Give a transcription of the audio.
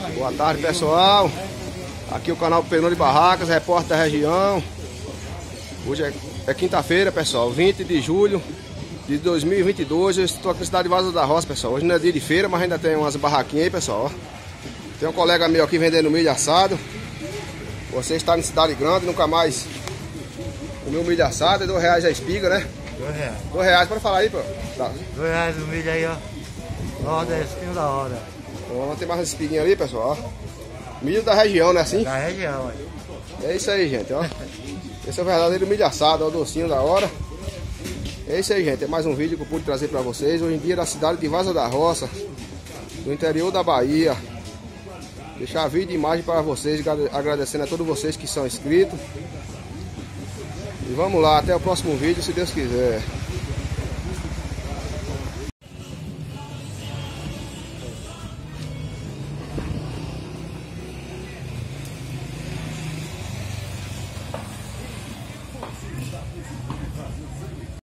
Boa tarde, pessoal. Aqui é o canal Penô de Barracas, repórter da região. Hoje é quinta-feira, pessoal, 20 de julho de 2022. Eu estou aqui na cidade de Vaza da Roça, pessoal. Hoje não é dia de feira, mas ainda tem umas barraquinhas aí, pessoal. Tem um colega meu aqui vendendo milho assado. Você está em cidade grande, nunca mais comeu milho assado. É R$2 a espiga, né? R$2. R$2, pode falar aí, pô. Tá. R$2 o milho aí, ó. Roda, é espinho da hora. Bom, tem mais umas espiguinhas ali, pessoal. Milho da região, né assim? Da região, ó. É isso aí, gente, ó. Esse é o verdadeiro milho assado, ó, o docinho da hora. É isso aí, gente. É mais um vídeo que eu pude trazer pra vocês. Hoje em dia, na cidade de Vaza da Roça, no interior da Bahia. Deixar vídeo e imagem para vocês, agradecendo a todos vocês que são inscritos. E vamos lá, até o próximo vídeo, se Deus quiser.